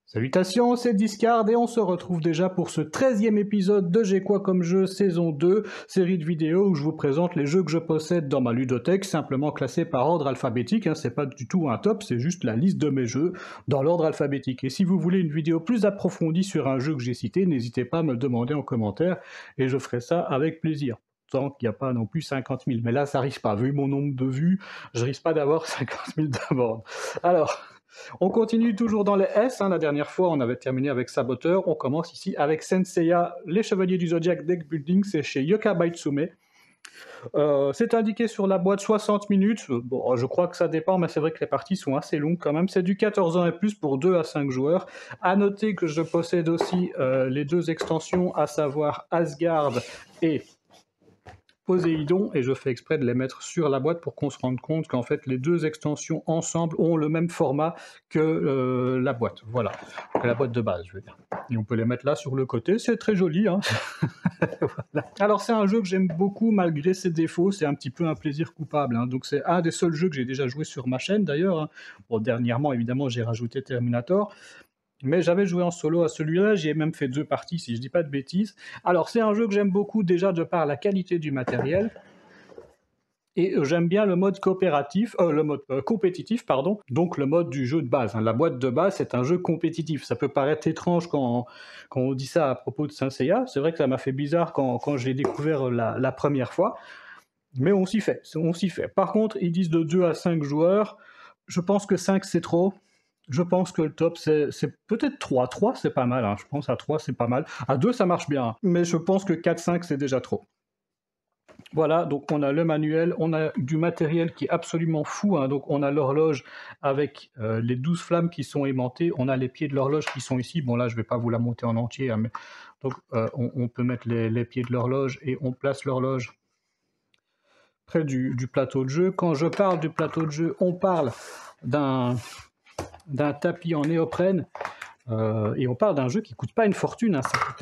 Salutations, c'est Discard et on se retrouve déjà pour ce 13e épisode de J'ai quoi comme jeu saison 2, série de vidéos où je vous présente les jeux que je possède dans ma ludothèque, simplement classés par ordre alphabétique, c'est pas du tout un top, c'est juste la liste de mes jeux dans l'ordre alphabétique. Et si vous voulez une vidéo plus approfondie sur un jeu que j'ai cité, n'hésitez pas à me le demander en commentaire et je ferai ça avec plaisir. Tant qu'il n'y a pas non plus 50 000, mais là ça risque pas, vu mon nombre de vues, je risque pas d'avoir 50 000 demandes. Alors... on continue toujours dans les S, la dernière fois on avait terminé avec Saboteur, on commence ici avec Senseiya, les Chevaliers du Zodiac Deck Building, c'est chez Yoka Baitsume. C'est indiqué sur la boîte 60 minutes, bon, je crois que ça dépend, mais c'est vrai que les parties sont assez longues quand même, c'est du 14 ans et plus pour 2 à 5 joueurs. À noter que je possède aussi les deux extensions, à savoir Asgard et Poséidon, et je fais exprès de les mettre sur la boîte pour qu'on se rende compte qu'en fait les deux extensions ensemble ont le même format que la boîte, voilà, que la boîte de base je veux dire. Et on peut les mettre là sur le côté, c'est très joli. Voilà. Alors c'est un jeu que j'aime beaucoup malgré ses défauts, c'est un petit peu un plaisir coupable, donc c'est un des seuls jeux que j'ai déjà joué sur ma chaîne d'ailleurs. Bon, dernièrement évidemment j'ai rajouté Terminator, mais j'avais joué en solo à celui-là, j'ai même fait 2 parties si je dis pas de bêtises. Alors c'est un jeu que j'aime beaucoup déjà de par la qualité du matériel, et j'aime bien le mode coopératif, le mode compétitif, pardon, donc le mode du jeu de base. La boîte de base c'est un jeu compétitif, ça peut paraître étrange quand on dit ça à propos de Senseiya, c'est vrai que ça m'a fait bizarre quand je l'ai découvert la première fois, mais on s'y fait. Par contre, ils disent de 2 à 5 joueurs, je pense que 5 c'est trop. Je pense que le top, c'est peut-être 3. 3, c'est pas mal. Je pense à 3, c'est pas mal. À 2, ça marche bien. Mais je pense que 4-5, c'est déjà trop. Voilà, donc on a le manuel, on a du matériel qui est absolument fou. Donc on a l'horloge avec les 12 flammes qui sont aimantées. On a les pieds de l'horloge qui sont ici. Bon là, je ne vais pas vous la monter en entier. Mais... donc on peut mettre les pieds de l'horloge et on place l'horloge près du plateau de jeu. Quand je parle du plateau de jeu, on parle d'un tapis en néoprène, et on parle d'un jeu qui coûte pas une fortune,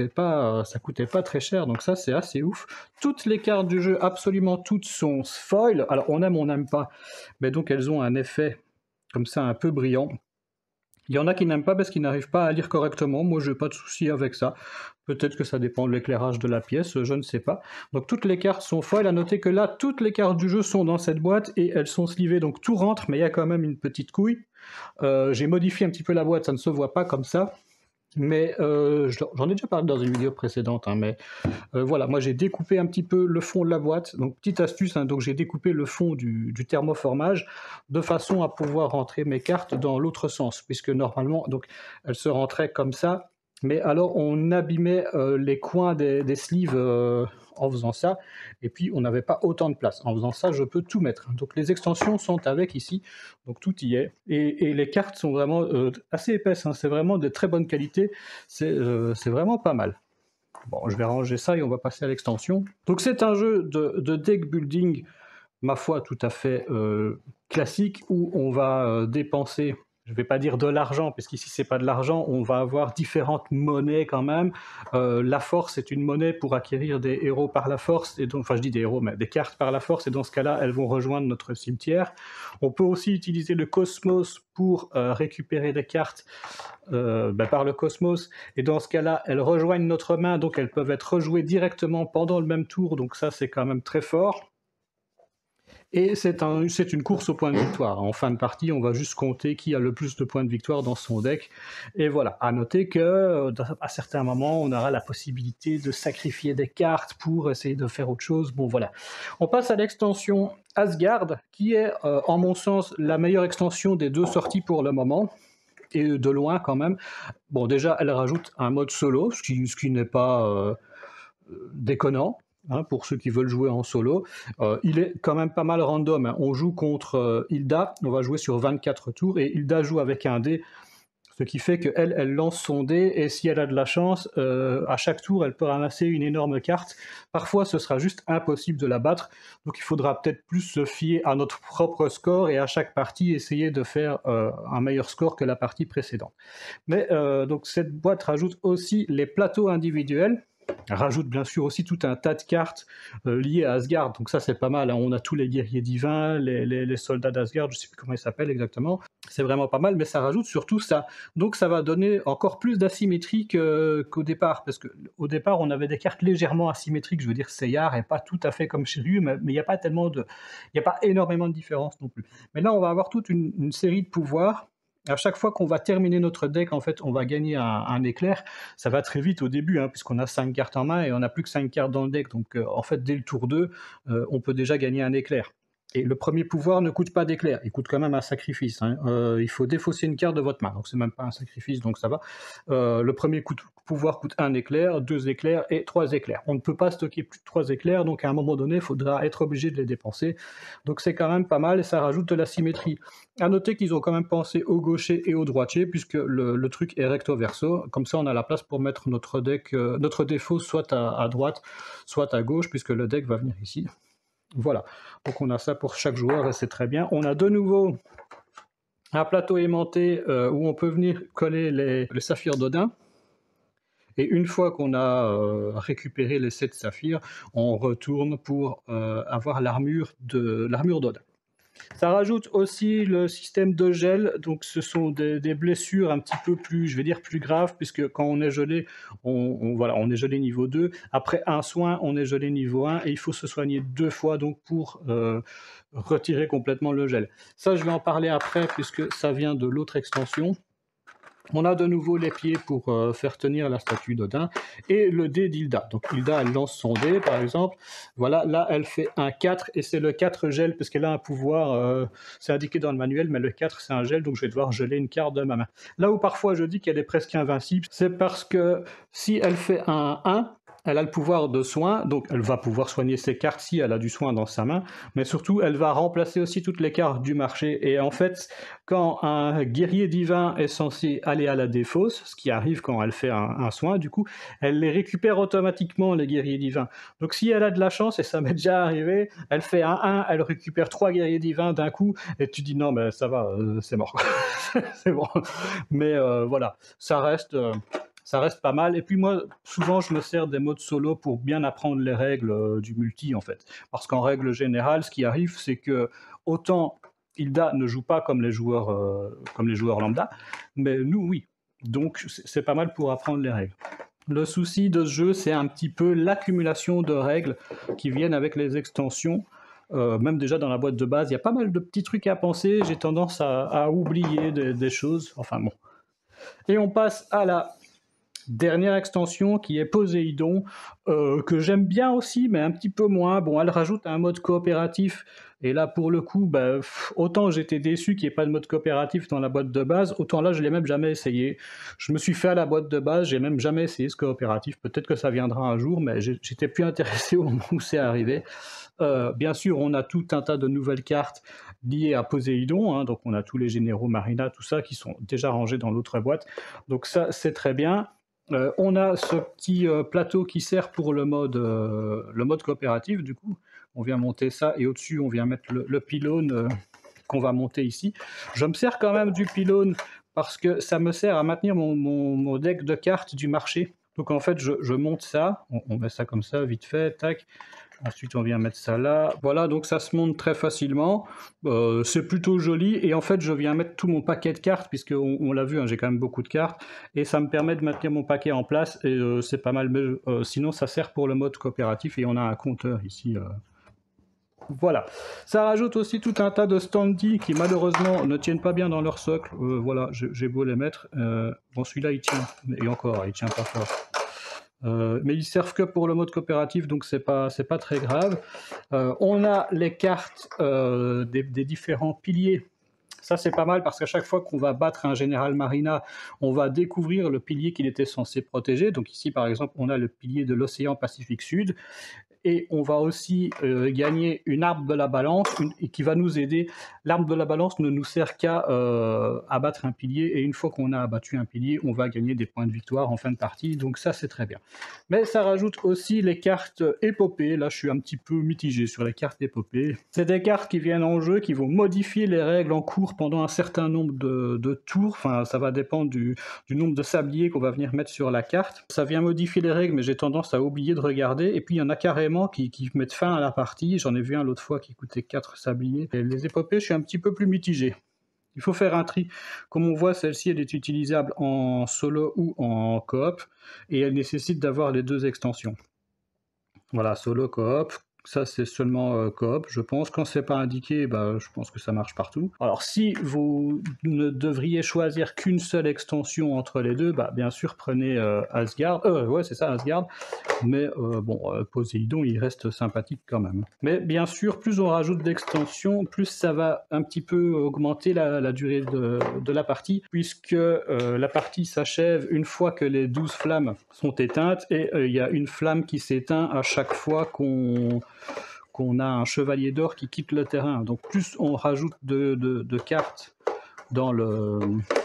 ça coûtait pas très cher, donc ça c'est assez ouf. Toutes les cartes du jeu, absolument toutes, sont foil, alors on n'aime pas, mais donc elles ont un effet comme ça un peu brillant. Il y en a qui n'aiment pas parce qu'ils n'arrivent pas à lire correctement, moi j'ai pas de souci avec ça. Peut-être que ça dépend de l'éclairage de la pièce, je ne sais pas. Donc toutes les cartes sont foil, à noter que là, toutes les cartes du jeu sont dans cette boîte et elles sont slivées, donc tout rentre, mais il y a quand même une petite couille. J'ai modifié un petit peu la boîte, ça ne se voit pas comme ça, mais j'en ai déjà parlé dans une vidéo précédente, mais voilà, moi j'ai découpé un petit peu le fond de la boîte, donc petite astuce, donc j'ai découpé le fond du thermoformage de façon à pouvoir rentrer mes cartes dans l'autre sens, puisque normalement donc elles se rentraient comme ça, mais alors on abîmait les coins des sleeves en faisant ça, et puis on n'avait pas autant de place. En faisant ça, je peux tout mettre. Donc les extensions sont avec ici, donc tout y est, et les cartes sont vraiment assez épaisses, c'est vraiment de très bonne qualité, c'est vraiment pas mal. Bon, je vais ranger ça et on va passer à l'extension. Donc c'est un jeu de deck building, ma foi, tout à fait classique, où on va dépenser, je ne vais pas dire de l'argent, parce qu'ici c'est pas de l'argent, on va avoir différentes monnaies quand même. La force est une monnaie pour acquérir des héros par la force, et donc, enfin je dis des héros, mais des cartes par la force, et dans ce cas-là, elles vont rejoindre notre cimetière. On peut aussi utiliser le cosmos pour récupérer des cartes par le cosmos, et dans ce cas-là, elles rejoignent notre main, donc elles peuvent être rejouées directement pendant le même tour, donc ça c'est quand même très fort. Et c'est une course au point de victoire. En fin de partie, on va juste compter qui a le plus de points de victoire dans son deck. Et voilà, à noter que à certains moments, on aura la possibilité de sacrifier des cartes pour essayer de faire autre chose. Bon voilà. On passe à l'extension Asgard, qui est, en mon sens, la meilleure extension des 2 sorties pour le moment. Et de loin quand même. Bon, déjà, elle rajoute un mode solo, ce qui n'est pas déconnant. Pour ceux qui veulent jouer en solo. Il est quand même pas mal random. On joue contre Hilda, on va jouer sur 24 tours, et Hilda joue avec un dé, ce qui fait qu'elle lance son dé, et si elle a de la chance, à chaque tour, elle peut ramasser une énorme carte. Parfois, ce sera juste impossible de la battre, donc il faudra peut-être plus se fier à notre propre score, et à chaque partie, essayer de faire un meilleur score que la partie précédente. Mais donc cette boîte rajoute aussi les plateaux individuels, rajoute bien sûr aussi tout un tas de cartes liées à Asgard, donc ça c'est pas mal, on a tous les guerriers divins, les soldats d'Asgard, je sais plus comment ils s'appellent exactement. C'est vraiment pas mal, mais ça rajoute surtout ça. Donc ça va donner encore plus d'asymétrie qu'au départ, parce qu'au départ, on avait des cartes légèrement asymétriques, je veux dire, Seyar est pas tout à fait comme chez Ryu, mais il n'y a pas il y a pas énormément de différence non plus. Maintenant, on va avoir toute une série de pouvoirs. À chaque fois qu'on va terminer notre deck, en fait, on va gagner un éclair. Ça va très vite au début, hein, puisqu'on a 5 cartes en main et on n'a plus que 5 cartes dans le deck. Donc, en fait, dès le tour 2, on peut déjà gagner un éclair. Et le premier pouvoir ne coûte pas d'éclair, il coûte quand même un sacrifice. Hein. Il faut défausser une carte de votre main, donc c'est même pas un sacrifice, donc ça va. Le premier pouvoir coûte un éclair, 2 éclairs et 3 éclairs. On ne peut pas stocker plus de 3 éclairs, donc à un moment donné, il faudra être obligé de les dépenser. Donc c'est quand même pas mal et ça rajoute de la symétrie. À noter qu'ils ont quand même pensé au gaucher et au droitier, puisque le truc est recto verso. Comme ça, on a la place pour mettre notre deck, notre défaut soit à droite, soit à gauche, puisque le deck va venir ici. Voilà, donc on a ça pour chaque joueur et c'est très bien. On a de nouveau un plateau aimanté où on peut venir coller les saphirs d'Odin. Et une fois qu'on a récupéré les 7 saphirs, on retourne pour avoir l'armure d'Odin. Ça rajoute aussi le système de gel, donc ce sont des blessures un petit peu plus, je vais dire, plus graves, puisque quand on est gelé, on est gelé niveau 2. Après un soin, on est gelé niveau 1, et il faut se soigner 2 fois donc pour retirer complètement le gel. Ça, je vais en parler après, puisque ça vient de l'autre extension. On a de nouveau les pieds pour faire tenir la statue d'Odin et le dé d'Hilda. Donc Hilda, elle lance son dé, par exemple. Voilà, là, elle fait un 4 et c'est le 4 gel parce qu'elle a un pouvoir, c'est indiqué dans le manuel, mais le 4, c'est un gel, donc je vais devoir geler une carte de ma main. Là où parfois je dis qu'elle est presque invincible, c'est parce que si elle fait un 1, elle a le pouvoir de soin, donc elle va pouvoir soigner ses cartes si elle a du soin dans sa main, mais surtout elle va remplacer aussi toutes les cartes du marché. Et en fait, quand un guerrier divin est censé aller à la défausse, ce qui arrive quand elle fait un soin, du coup, elle les récupère automatiquement, les guerriers divins. Donc si elle a de la chance, et ça m'est déjà arrivé, elle fait un 1, elle récupère 3 guerriers divins d'un coup, et tu dis non, mais ça va, c'est mort. C'est bon. Mais voilà, ça reste pas mal. Et puis moi, souvent, je me sers des modes solo pour bien apprendre les règles du multi, en fait. Parce qu'en règle générale, ce qui arrive, c'est que autant Hilda ne joue pas comme les joueurs lambda, mais nous, oui. Donc, c'est pas mal pour apprendre les règles. Le souci de ce jeu, c'est un petit peu l'accumulation de règles qui viennent avec les extensions. Même déjà dans la boîte de base, il y a pas mal de petits trucs à penser. J'ai tendance à oublier des choses. Enfin bon. Et on passe à la dernière extension qui est Poséidon, que j'aime bien aussi, mais un petit peu moins. Bon, elle rajoute un mode coopératif, et là, pour le coup, autant j'étais déçu qu'il n'y ait pas de mode coopératif dans la boîte de base, autant là, je ne l'ai même jamais essayé. Je me suis fait à la boîte de base, j'ai même jamais essayé ce coopératif. Peut-être que ça viendra un jour, mais j'étais plus intéressé au moment où c'est arrivé. Bien sûr, on a tout un tas de nouvelles cartes liées à Poséidon, hein, donc on a tous les généraux Marina, tout ça, qui sont déjà rangés dans l'autre boîte. Donc ça, c'est très bien. On a ce petit plateau qui sert pour le mode coopératif, du coup. On vient monter ça, et au-dessus, on vient mettre le pylône qu'on va monter ici. Je me sers quand même du pylône parce que ça me sert à maintenir mon deck de cartes du marché. Donc en fait, je monte ça, on met ça comme ça, vite fait, tac. Ensuite, on vient mettre ça là. Voilà, donc ça se monte très facilement. C'est plutôt joli. Et en fait, je viens mettre tout mon paquet de cartes, puisqu'on l'a vu, hein, j'ai quand même beaucoup de cartes. Et ça me permet de maintenir mon paquet en place. Et c'est pas mal. Mais sinon, ça sert pour le mode coopératif. Et on a un compteur ici. Voilà. Ça rajoute aussi tout un tas de standees qui, malheureusement, ne tiennent pas bien dans leur socle. Voilà, j'ai beau les mettre. Bon, celui-là, il tient. Et encore, il tient pas fort. Mais ils servent que pour le mode coopératif, donc c'est pas très grave. On a les cartes des différents piliers. Ça, c'est pas mal parce qu'à chaque fois qu'on va battre un général Marina, on va découvrir le pilier qu'il était censé protéger. Donc ici, par exemple, on a le pilier de l'océan Pacifique Sud. Et on va aussi gagner une arme de la balance qui va nous aider. L'arme de la balance ne nous sert qu'à abattre un pilier, et une fois qu'on a abattu un pilier, on va gagner des points de victoire en fin de partie, donc ça c'est très bien. Mais ça rajoute aussi les cartes épopées. Là je suis un petit peu mitigé sur les cartes épopées. C'est des cartes qui viennent en jeu, qui vont modifier les règles en cours pendant un certain nombre de tours. Enfin, ça va dépendre du nombre de sabliers qu'on va venir mettre sur la carte. Ça vient modifier les règles, mais j'ai tendance à oublier de regarder. Et puis il y en a carrément qui mettent fin à la partie. J'en ai vu un l'autre fois qui coûtait 4 sabliers. Et les épopées, je suis un petit peu plus mitigé. Il faut faire un tri. Comme on voit, celle-ci, elle est utilisable en solo ou en coop, et elle nécessite d'avoir les deux extensions. Voilà, solo, coop. Ça, c'est seulement coop, je pense. Quand c'est pas indiqué, bah, je pense que ça marche partout. Alors, si vous ne devriez choisir qu'une seule extension entre les deux, bah, bien sûr, prenez Asgard. Ouais, c'est ça, Asgard. Mais Poséidon, il reste sympathique quand même. Mais bien sûr, plus on rajoute d'extensions, plus ça va un petit peu augmenter la durée de la partie, puisque la partie s'achève une fois que les 12 flammes sont éteintes, et il y a une flamme qui s'éteint à chaque fois qu'on a un chevalier d'or qui quitte le terrain. Donc plus on rajoute de cartes dans le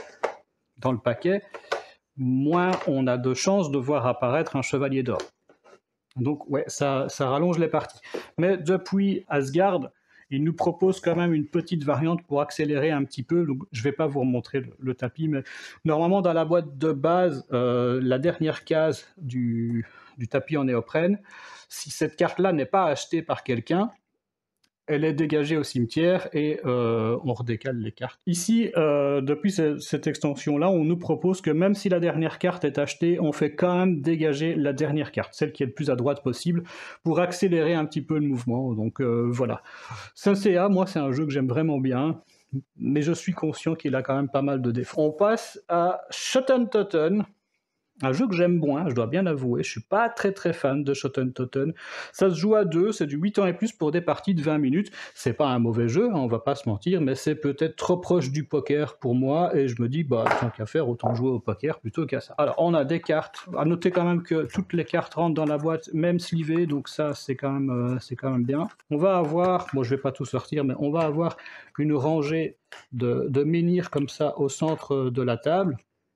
paquet, moins on a de chances de voir apparaître un chevalier d'or. Donc ouais, ça rallonge les parties. Mais depuis Asgard, il nous propose quand même une petite variante pour accélérer un petit peu. Donc, je ne vais pas vous remontrer le tapis, mais normalement dans la boîte de base, la dernière case du tapis en néoprène, si cette carte-là n'est pas achetée par quelqu'un, elle est dégagée au cimetière et on redécale les cartes. Ici, depuis cette extension-là, on nous propose que même si la dernière carte est achetée, on fait quand même dégager la dernière carte, celle qui est le plus à droite possible, pour accélérer un petit peu le mouvement. Donc voilà. Saint-Seiya, moi, c'est un jeu que j'aime vraiment bien, mais je suis conscient qu'il a quand même pas mal de défauts. On passe à Shoten Totten. Un jeu que j'aime moins, je dois bien l'avouer, je suis pas très fan de Shoten Totten. Ça se joue à 2, c'est du 8 ans et plus pour des parties de 20 minutes. C'est pas un mauvais jeu, hein, on va pas se mentir, mais c'est peut-être trop proche du poker pour moi, et je me dis, bah, tant qu'à faire, autant jouer au poker plutôt qu'à ça. Alors, on a des cartes, à noter quand même que toutes les cartes rentrent dans la boîte, même slivées, donc ça, c'est quand même bien. On va avoir, bon, je vais pas tout sortir, mais on va avoir une rangée de menhirs comme ça au centre de la table.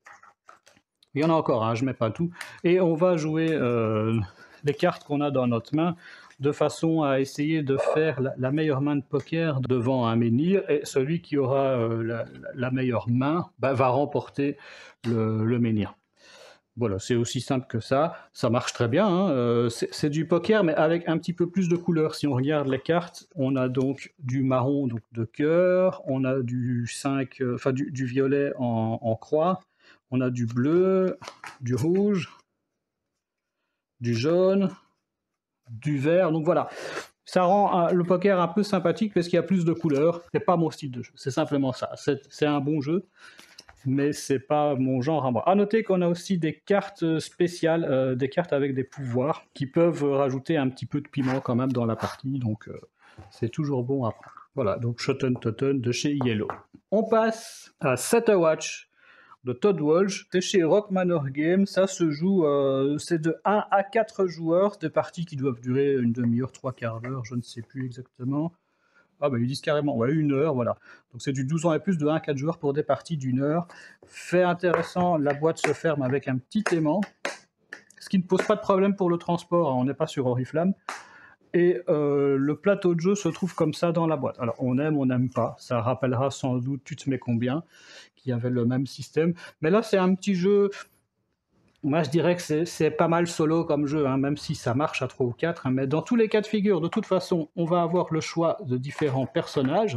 Il y en a encore, hein, je ne mets pas tout. Et on va jouer les cartes qu'on a dans notre main de façon à essayer de faire la meilleure main de poker devant un menhir. Et celui qui aura la meilleure main va remporter le menhir. Voilà, c'est aussi simple que ça. Ça marche très bien. Hein. C'est du poker, mais avec un petit peu plus de couleurs. Si on regarde les cartes, on a donc du marron, donc de cœur. On a du 5, du violet en croix. On a du bleu, du rouge, du jaune, du vert. Donc voilà, ça rend le poker un peu sympathique parce qu'il y a plus de couleurs. C'est pas mon style de jeu, c'est simplement ça. C'est un bon jeu, mais c'est pas mon genre à moi. À noter qu'on a aussi des cartes spéciales, des cartes avec des pouvoirs qui peuvent rajouter un petit peu de piment quand même dans la partie. Donc c'est toujours bon à prendre. Voilà, donc Shoten Totten de chez Yellow. On passe à Set a Watch de Todd Walsh. C'est chez Rock Manor Games. Ça se joue, c'est de 1 à 4 joueurs, des parties qui doivent durer une demi-heure, 3/4 d'heure, je ne sais plus exactement. Ah bah ils disent carrément, ouais, 1 heure, voilà. Donc c'est du 12 ans et plus, de 1 à 4 joueurs pour des parties d'1 heure. Fait intéressant, la boîte se ferme avec un petit aimant, ce qui ne pose pas de problème pour le transport, hein, on n'est pas sur Oriflamme. Et le plateau de jeu se trouve comme ça dans la boîte. Alors on aime, on n'aime pas, ça rappellera sans doute Tu te mets combien, qui avait le même système. Mais là c'est un petit jeu, moi je dirais que c'est pas mal solo comme jeu, hein, même si ça marche à 3 ou 4. Hein, mais dans tous les cas de figure, de toute façon, on va avoir le choix de différents personnages.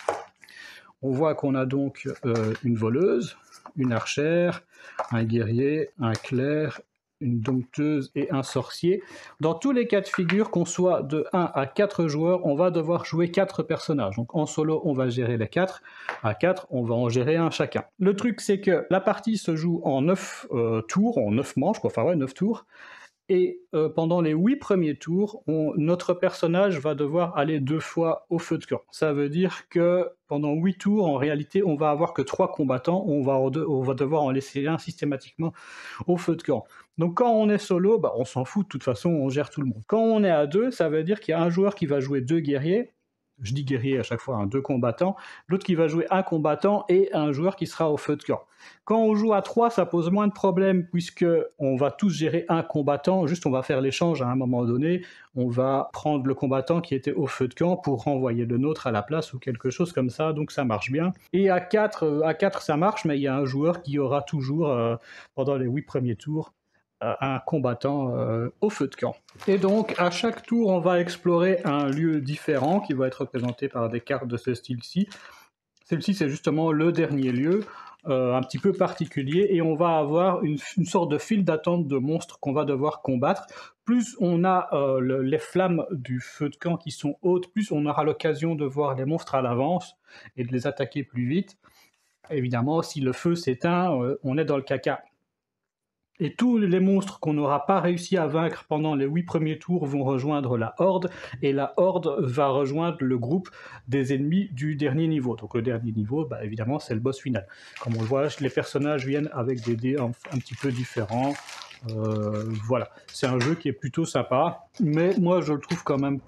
On voit qu'on a donc une voleuse, une archère, un guerrier, un clerc, une dompteuse et un sorcier. Dans tous les cas de figure, qu'on soit de 1 à 4 joueurs, on va devoir jouer 4 personnages. Donc en solo, on va gérer les 4. À 4, on va en gérer un chacun. Le truc, c'est que la partie se joue en 9 tours, en 9 manches, quoi. Enfin ouais, 9 tours. Et pendant les 8 premiers tours, notre personnage va devoir aller 2 fois au feu de camp. Ça veut dire que pendant 8 tours, en réalité, on va avoir que 3 combattants, on va devoir en laisser un systématiquement au feu de camp. Donc quand on est solo, on s'en fout, de toute façon, on gère tout le monde. Quand on est à 2, ça veut dire qu'il y a un joueur qui va jouer 2 guerriers, je dis guerrier à chaque fois, 2 combattants, l'autre qui va jouer un combattant et un joueur qui sera au feu de camp. Quand on joue à 3, ça pose moins de problèmes puisqu'on va tous gérer un combattant, juste on va faire l'échange à un moment donné, on va prendre le combattant qui était au feu de camp pour renvoyer le nôtre à la place ou quelque chose comme ça, donc ça marche bien. Et à 4 ça marche, mais il y a un joueur qui aura toujours, pendant les 8 premiers tours, un combattant au feu de camp. Et donc, à chaque tour, on va explorer un lieu différent qui va être représenté par des cartes de ce style-ci. Celle-ci, c'est justement le dernier lieu, un petit peu particulier, et on va avoir une sorte de file d'attente de monstres qu'on va devoir combattre. Plus on a les flammes du feu de camp qui sont hautes, plus on aura l'occasion de voir les monstres à l'avance et de les attaquer plus vite. Évidemment, si le feu s'éteint, on est dans le caca. Et tous les monstres qu'on n'aura pas réussi à vaincre pendant les 8 premiers tours vont rejoindre la horde, et la horde va rejoindre le groupe des ennemis du dernier niveau. Donc le dernier niveau, bah, évidemment, c'est le boss final. Comme on le voit, les personnages viennent avec des dés un petit peu différents. Voilà, c'est un jeu qui est plutôt sympa, mais moi je le trouve quand même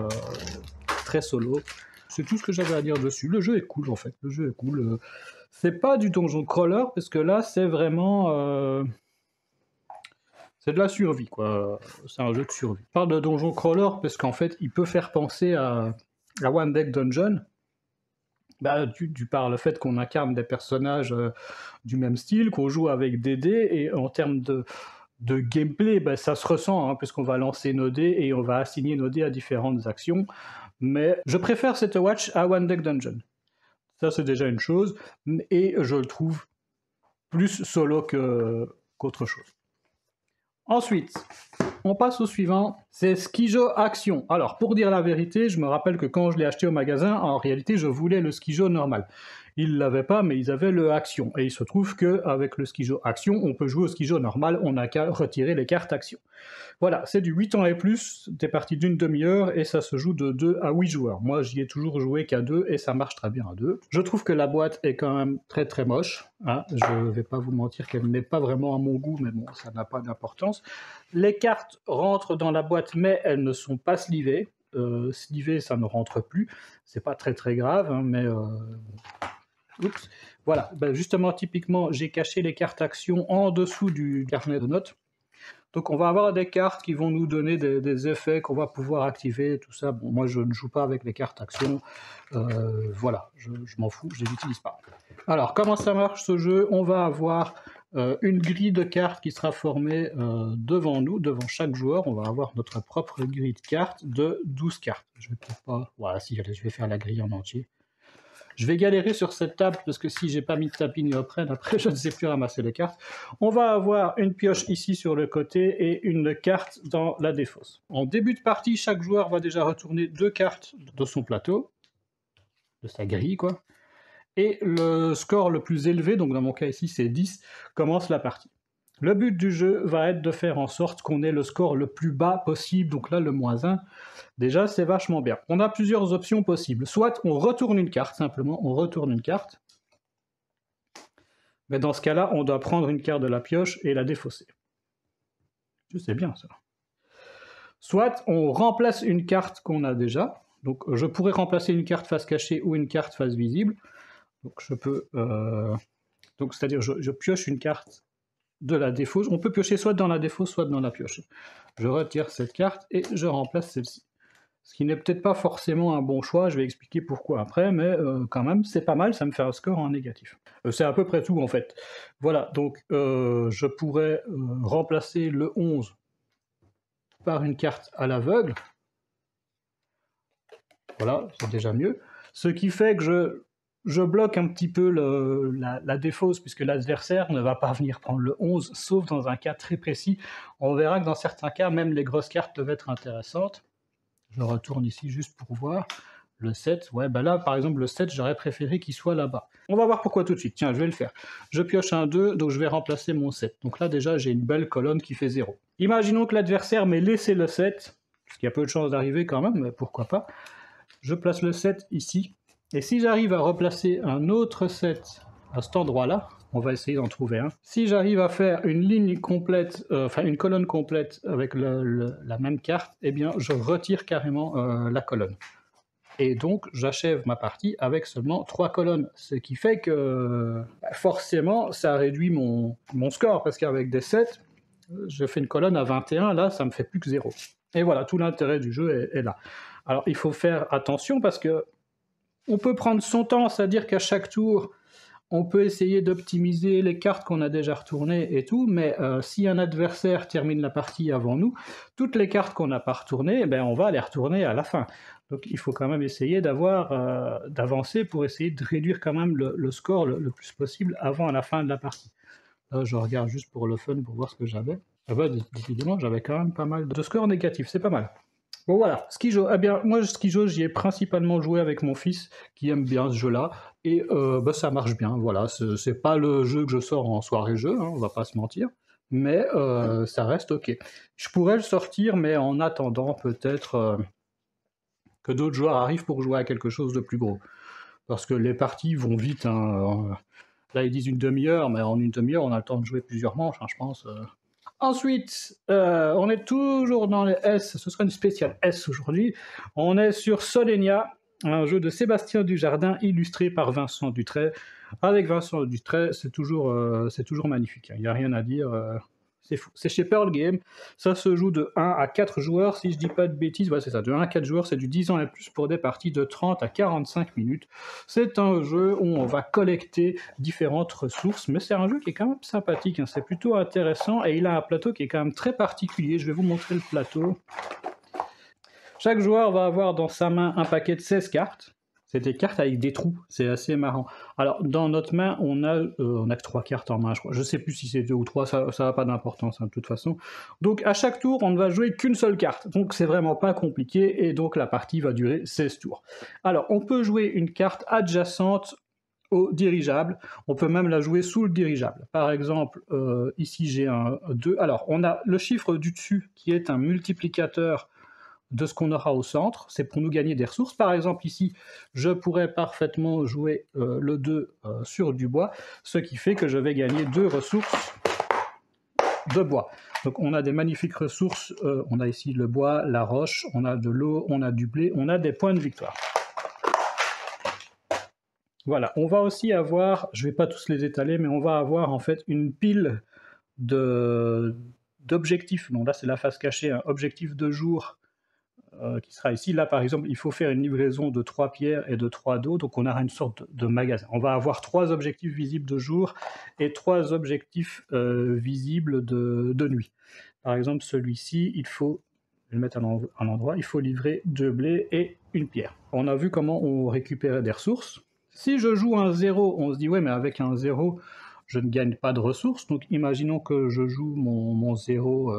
très solo. C'est tout ce que j'avais à dire dessus. Le jeu est cool en fait, le jeu est cool. C'est pas du donjon crawler, parce que là c'est vraiment... c'est de la survie, quoi. C'est un jeu de survie. Je parle de donjon crawler parce qu'en fait, il peut faire penser à One Deck Dungeon, par le fait qu'on incarne des personnages du même style, qu'on joue avec des dés, et en termes de gameplay, ça se ressent, puisqu'on va lancer nos dés et on va assigner nos dés à différentes actions. Mais je préfère cette Watch à One Deck Dungeon. Ça, c'est déjà une chose, et je le trouve plus solo qu'autre chose. Ensuite, on passe au suivant, c'est Skijo Action. Alors, pour dire la vérité, je me rappelle que quand je l'ai acheté au magasin, en réalité, je voulais le Skijo normal. Ils ne l'avaient pas, mais ils avaient le Action. Et il se trouve qu'avec le Skijo Action, on peut jouer au Skijo normal, on n'a qu'à retirer les cartes Action. Voilà, c'est du 8 ans et plus, des parties d'une demi-heure, et ça se joue de 2 à 8 joueurs. Moi, j'y ai toujours joué qu'à 2, et ça marche très bien à 2. Je trouve que la boîte est quand même très moche. Je ne vais pas vous mentir qu'elle n'est pas vraiment à mon goût, mais bon, ça n'a pas d'importance. Les cartes rentrent dans la boîte, mais elles ne sont pas slivées. Slivées, ça ne rentre plus. C'est pas très grave, mais... Oups. Voilà, justement, typiquement, j'ai caché les cartes actions en dessous du carnet de notes. Donc on va avoir des cartes qui vont nous donner des effets qu'on va pouvoir activer, tout ça. Bon, moi je ne joue pas avec les cartes actions, voilà, je m'en fous, je les utilise pas. Alors comment ça marche ce jeu? On va avoir une grille de cartes qui sera formée devant nous, devant chaque joueur. On va avoir notre propre grille de cartes de 12 cartes. Je vais peut-être pas... Voilà, si, allez, je vais faire la grille en entier. Je vais galérer sur cette table parce que si j'ai pas mis de tapis après je ne sais plus ramasser les cartes. On va avoir une pioche ici sur le côté et une carte dans la défausse. En début de partie, chaque joueur va déjà retourner 2 cartes de son plateau, de sa grille quoi. Et le score le plus élevé, donc dans mon cas ici c'est 10, commence la partie. Le but du jeu va être de faire en sorte qu'on ait le score le plus bas possible, donc là le -1. Déjà, c'est vachement bien. On a plusieurs options possibles. Soit on retourne une carte, simplement, on retourne une carte. Mais dans ce cas-là, on doit prendre une carte de la pioche et la défausser. Je sais bien ça. Soit on remplace une carte qu'on a déjà. Donc je pourrais remplacer une carte face cachée ou une carte face visible. Donc je peux... Donc c'est-à-dire je pioche une carte de la défausse. On peut piocher soit dans la défausse, soit dans la pioche. Je retire cette carte et je remplace celle-ci. Ce qui n'est peut-être pas forcément un bon choix, je vais expliquer pourquoi après, mais quand même, c'est pas mal, ça me fait un score en négatif. C'est à peu près tout en fait. Voilà, donc je pourrais remplacer le 11 par une carte à l'aveugle. Voilà, c'est déjà mieux. Ce qui fait que je bloque un petit peu la défausse, puisque l'adversaire ne va pas venir prendre le 11, sauf dans un cas très précis. On verra que dans certains cas, même les grosses cartes peuvent être intéressantes. Je retourne ici juste pour voir. Le 7, ouais, là, par exemple, le 7, j'aurais préféré qu'il soit là-bas. On va voir pourquoi tout de suite. Tiens, je vais le faire. Je pioche un 2, donc je vais remplacer mon 7. Donc là, déjà, j'ai une belle colonne qui fait 0. Imaginons que l'adversaire m'ait laissé le 7, parce qu'il y a peu de chances d'arriver quand même, mais pourquoi pas. Je place le 7 ici. Et si j'arrive à replacer un autre 7 à cet endroit-là, on va essayer d'en trouver un. Si j'arrive à faire une ligne complète, une colonne complète avec la même carte, eh bien je retire carrément la colonne. Et donc j'achève ma partie avec seulement 3 colonnes. Ce qui fait que forcément ça réduit mon score, parce qu'avec des 7, je fais une colonne à 21, là ça me fait plus que 0. Et voilà, tout l'intérêt du jeu est là. Alors il faut faire attention parce que on peut prendre son temps, c'est-à-dire qu'à chaque tour, On peut essayer d'optimiser les cartes qu'on a déjà retournées et tout, mais si un adversaire termine la partie avant nous, toutes les cartes qu'on n'a pas retournées, on va les retourner à la fin. Donc il faut quand même essayer d'avancer pour essayer de réduire quand même le score le plus possible avant la fin de la partie. Là, je regarde juste pour le fun, pour voir ce que j'avais. Décidément, j'avais quand même pas mal de scores négatifs, c'est pas mal. Bon voilà, Skijo, moi Skijo, j'y ai principalement joué avec mon fils qui aime bien ce jeu-là, et ça marche bien, voilà, c'est pas le jeu que je sors en soirée-jeu, on va pas se mentir, mais ça reste ok. Je pourrais le sortir, mais en attendant peut-être que d'autres joueurs arrivent pour jouer à quelque chose de plus gros. Parce que les parties vont vite, là ils disent une demi-heure, mais en une demi-heure on a le temps de jouer plusieurs manches, je pense. Ensuite, on est toujours dans les S, ce sera une spéciale S aujourd'hui. On est sur Solenia, un jeu de Sébastien Dujardin illustré par Vincent Dutray. Avec Vincent Dutray, c'est toujours magnifique, il n'y a rien à dire, c'est fou. C'est chez Pearl Game, ça se joue de 1 à 4 joueurs, si je dis pas de bêtises, c'est ça, de 1 à 4 joueurs, c'est du 10 ans et plus pour des parties de 30 à 45 minutes. C'est un jeu où on va collecter différentes ressources, mais c'est un jeu qui est quand même sympathique, c'est plutôt intéressant, et il a un plateau qui est quand même très particulier. Je vais vous montrer le plateau. Chaque joueur va avoir dans sa main un paquet de 16 cartes. C'est des cartes avec des trous, c'est assez marrant. Alors, dans notre main, on a que 3 cartes en main, je crois. Je sais plus si c'est 2 ou 3, ça n'a pas d'importance, de toute façon. Donc, à chaque tour, on ne va jouer qu'une seule carte. Donc, c'est vraiment pas compliqué, et donc la partie va durer 16 tours. Alors, on peut jouer une carte adjacente au dirigeable. On peut même la jouer sous le dirigeable. Par exemple, ici, j'ai un 2. Alors, on a le chiffre du dessus, qui est un multiplicateur de ce qu'on aura au centre, c'est pour nous gagner des ressources. Par exemple ici, je pourrais parfaitement jouer le 2 sur du bois, ce qui fait que je vais gagner 2 ressources de bois. Donc on a des magnifiques ressources, on a ici le bois, la roche, on a de l'eau, on a du blé, on a des points de victoire. Voilà, on va aussi avoir, je ne vais pas tous les étaler, mais on va avoir en fait une pile d'objectifs. Bon là c'est la face cachée, un objectif de jour qui sera ici. Là, par exemple, il faut faire une livraison de 3 pierres et de 3 d'eau, donc on aura une sorte de magasin. On va avoir 3 objectifs visibles de jour et 3 objectifs visibles de nuit. Par exemple, celui-ci, il faut, je vais le mettre à un endroit, il faut livrer 2 blés et une pierre. On a vu comment on récupérait des ressources. Si je joue un 0, on se dit, ouais, mais avec un 0, je ne gagne pas de ressources. Donc, imaginons que je joue mon 0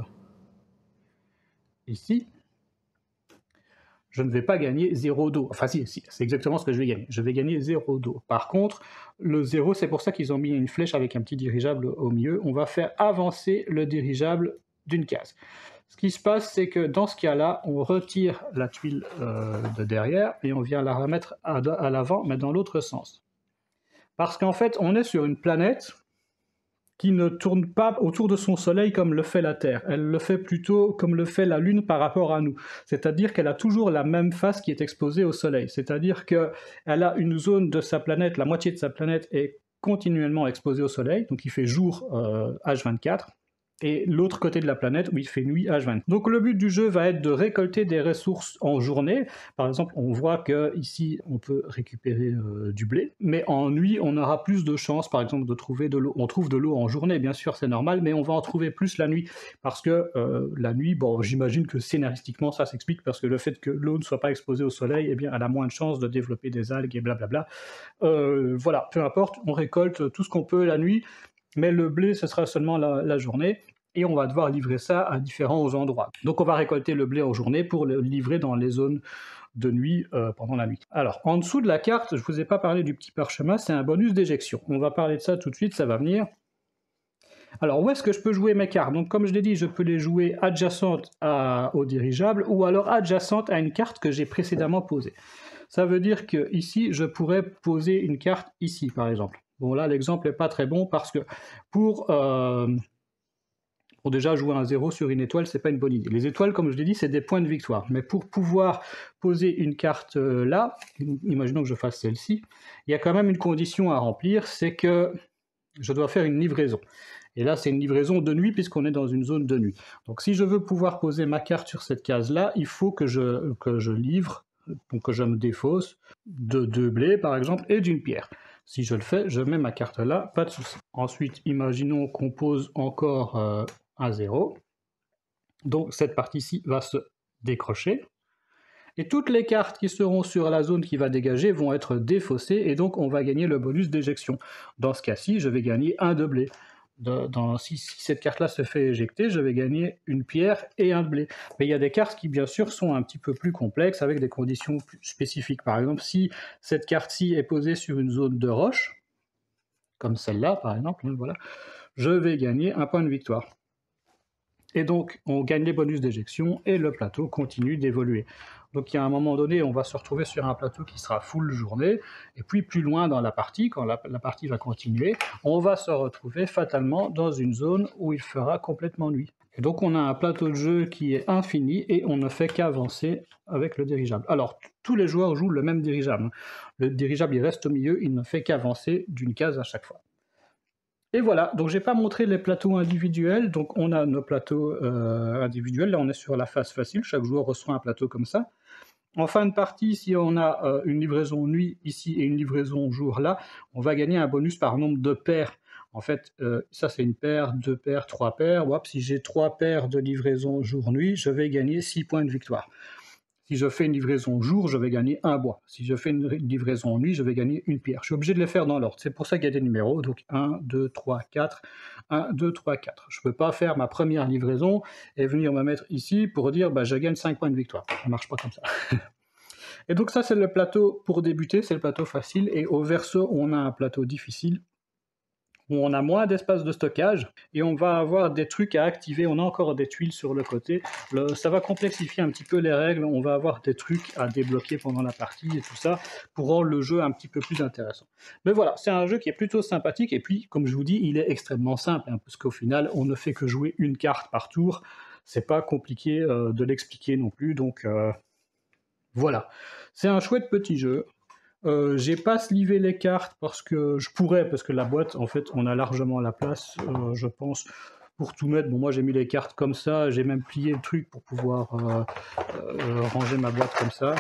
ici. Je ne vais pas gagner 0 d'eau. Enfin si, c'est exactement ce que je vais gagner. Je vais gagner 0 d'eau. Par contre, le 0, c'est pour ça qu'ils ont mis une flèche avec un petit dirigeable au milieu. On va faire avancer le dirigeable d'une case. Ce qui se passe, c'est que dans ce cas-là, on retire la tuile de derrière et on vient la remettre à l'avant, mais dans l'autre sens. Parce qu'en fait, on est sur une planète qui ne tourne pas autour de son soleil comme le fait la Terre. Elle le fait plutôt comme le fait la Lune par rapport à nous. C'est-à-dire qu'elle a toujours la même face qui est exposée au soleil. C'est-à-dire qu'elle a une zone de sa planète, la moitié de sa planète est continuellement exposée au soleil, donc il fait jour H24, et l'autre côté de la planète où il fait nuit H24. Donc le but du jeu va être de récolter des ressources en journée. Par exemple, on voit qu'ici on peut récupérer du blé, mais en nuit on aura plus de chances par exemple de trouver de l'eau. On trouve de l'eau en journée, bien sûr c'est normal, mais on va en trouver plus la nuit, parce que la nuit, bon j'imagine que scénaristiquement ça s'explique, parce que le fait que l'eau ne soit pas exposée au soleil, eh bien elle a moins de chances de développer des algues et blablabla. Voilà, peu importe, on récolte tout ce qu'on peut la nuit, mais le blé ce sera seulement la journée, et on va devoir livrer ça à différents endroits. Donc on va récolter le blé en journée pour le livrer dans les zones de nuit pendant la nuit. Alors en dessous de la carte, je ne vous ai pas parlé du petit parchemin, c'est un bonus d'éjection. On va parler de ça tout de suite, ça va venir. Alors où est-ce que je peux jouer mes cartes? Donc comme je l'ai dit, je peux les jouer adjacentes au dirigeable ou alors adjacentes à une carte que j'ai précédemment posée. Ça veut dire que ici, je pourrais poser une carte ici par exemple. Bon là l'exemple n'est pas très bon parce que pour déjà jouer un 0 sur une étoile, c'est pas une bonne idée. Les étoiles, comme je l'ai dit, c'est des points de victoire. Mais pour pouvoir poser une carte là, imaginons que je fasse celle-ci, il y a quand même une condition à remplir, c'est que je dois faire une livraison. Et là, c'est une livraison de nuit puisqu'on est dans une zone de nuit. Donc si je veux pouvoir poser ma carte sur cette case-là, il faut que je livre, donc que je me défausse de 2 blés par exemple et d'une pierre. Si je le fais, je mets ma carte là, pas de souci. Ensuite, imaginons qu'on pose encore un 0. Donc cette partie-ci va se décrocher. Et toutes les cartes qui seront sur la zone qui va dégager vont être défaussées, et donc on va gagner le bonus d'éjection. Dans ce cas-ci, je vais gagner un de blé. Si cette carte-là se fait éjecter, je vais gagner une pierre et un de blé. Mais il y a des cartes qui, bien sûr, sont un petit peu plus complexes, avec des conditions plus spécifiques. Par exemple, si cette carte-ci est posée sur une zone de roche, comme celle-là, par exemple, voilà, je vais gagner un point de victoire. Et donc, on gagne les bonus d'éjection et le plateau continue d'évoluer. Donc, il y a un moment donné, on va se retrouver sur un plateau qui sera full journée, et puis plus loin dans la partie, quand la partie va continuer, on va se retrouver fatalement dans une zone où il fera complètement nuit. Et donc, on a un plateau de jeu qui est infini, et on ne fait qu'avancer avec le dirigeable. Alors, tous les joueurs jouent le même dirigeable. Le dirigeable, il reste au milieu, il ne fait qu'avancer d'une case à chaque fois. Et voilà, donc j'ai pas montré les plateaux individuels, donc on a nos plateaux individuels, là on est sur la phase facile, chaque joueur reçoit un plateau comme ça. En fin de partie, si on a une livraison nuit ici et une livraison jour là, on va gagner un bonus par nombre de paires. En fait, ça c'est une paire, 2 paires, 3 paires. Hop, si j'ai 3 paires de livraison jour-nuit, je vais gagner 6 points de victoire. Si je fais une livraison jour, je vais gagner un bois. Si je fais une livraison nuit, je vais gagner une pierre. Je suis obligé de les faire dans l'ordre. C'est pour ça qu'il y a des numéros. Donc 1, 2, 3, 4. 1, 2, 3, 4. Je ne peux pas faire ma première livraison et venir me mettre ici pour dire je gagne 5 points de victoire. Ça ne marche pas comme ça. Et donc ça, c'est le plateau pour débuter. C'est le plateau facile. Et au verso, on a un plateau difficile, où on a moins d'espace de stockage, et on va avoir des trucs à activer. On a encore des tuiles sur le côté. Ça va complexifier un petit peu les règles. On va avoir des trucs à débloquer pendant la partie et tout ça, pour rendre le jeu un petit peu plus intéressant. Mais voilà, c'est un jeu qui est plutôt sympathique, et puis, comme je vous dis, il est extrêmement simple, parce qu'au final, on ne fait que jouer une carte par tour. C'est pas compliqué de l'expliquer non plus, donc voilà. C'est un chouette petit jeu. J'ai pas slivé les cartes parce que je pourrais, parce que la boîte, en fait, on a largement la place, je pense, pour tout mettre. Bon, moi j'ai mis les cartes comme ça, j'ai même plié le truc pour pouvoir ranger ma boîte comme ça.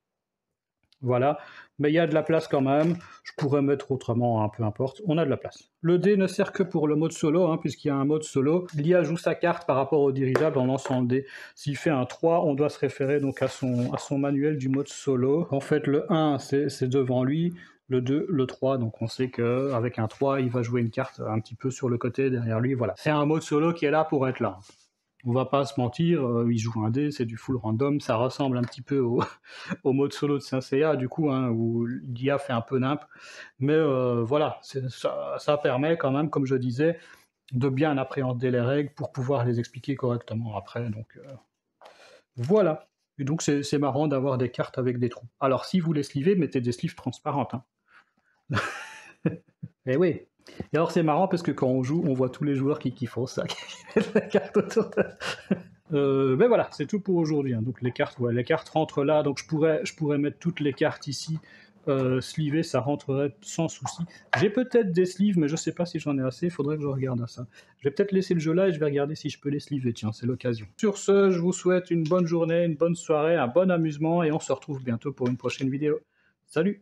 Voilà, mais il y a de la place quand même. Je pourrais mettre autrement, hein, peu importe, on a de la place. Le dé ne sert que pour le mode solo, hein, puisqu'il y a un mode solo. L'IA joue sa carte par rapport au dirigeable en lançant le dé. S'il fait un 3, on doit se référer donc à son manuel du mode solo. En fait, le 1, c'est devant lui, le 2, le 3, donc on sait qu'avec un 3, il va jouer une carte un petit peu sur le côté, derrière lui, voilà. C'est un mode solo qui est là pour être là. On va pas se mentir, il joue un dé, c'est du full random, ça ressemble un petit peu au mode solo de Saint-Seiya, du coup, hein, où l'IA fait un peu nimp. Mais voilà, ça permet quand même, comme je disais, de bien appréhender les règles pour pouvoir les expliquer correctement après. Donc voilà. Et donc c'est marrant d'avoir des cartes avec des trous. Alors si vous les slivez, mettez des sleeves transparentes. Hein. Eh oui. Et alors c'est marrant parce que quand on joue, on voit tous les joueurs qui font ça, qui mettent la carte autour de... mais voilà, c'est tout pour aujourd'hui. Hein. Donc les cartes rentrent là, donc je pourrais mettre toutes les cartes ici, slivées, ça rentrerait sans souci. J'ai peut-être des sleeves, mais je sais pas si j'en ai assez, il faudrait que je regarde à ça. Je vais peut-être laisser le jeu là et je vais regarder si je peux les sliver, tiens, c'est l'occasion. Sur ce, je vous souhaite une bonne journée, une bonne soirée, un bon amusement, et on se retrouve bientôt pour une prochaine vidéo. Salut!